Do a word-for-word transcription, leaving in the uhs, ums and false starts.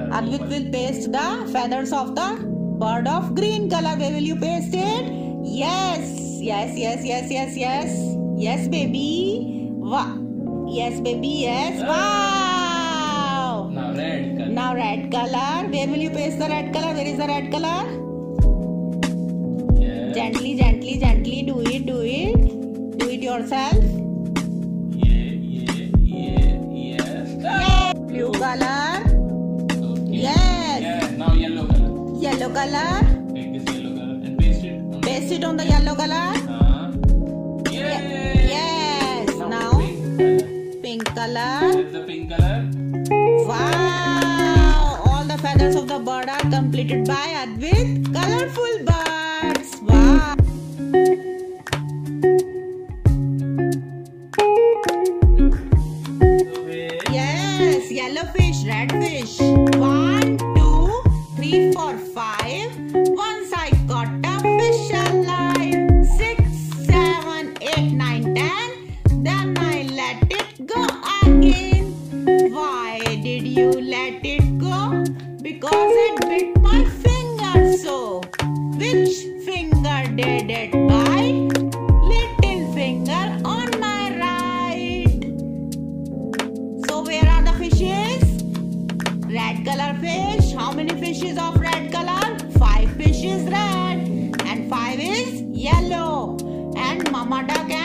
Advik will paste the feathers of the bird of green color. Where will you paste it? Yes. Yes, yes, yes, yes, yes. Yes, baby. Wow. Yes, baby. Yes. Wow. Now red color. Now red color. Where will you paste the red color? Where is the red color? Yes. Gently, gently, gently. Do it, do it. Do it yourself. Yeah, yeah, yeah, yes. Yeah. Blue color. Okay. Yes. Yeah. Now yellow color. Yellow color. Take this yellow color and paste it. On Paste it on the yellow color. Uh, yeah. Yes. Now Pink color. pink color. Here's the pink color. Wow! All the feathers of the bird are completed by Advik. Colorful birds. Wow! Yes, yellow fish, red fish. One, two, three, four, five. Once I caught a fish alive. Six, seven, eight, nine, ten. Then I let it go again. Why did you let it go? Because it bit my finger so. Which finger did it bite? Little finger on my right. So where are the fishes? Red color fish. How many fishes of red color? Five fishes red and five is yellow. And Mama Duck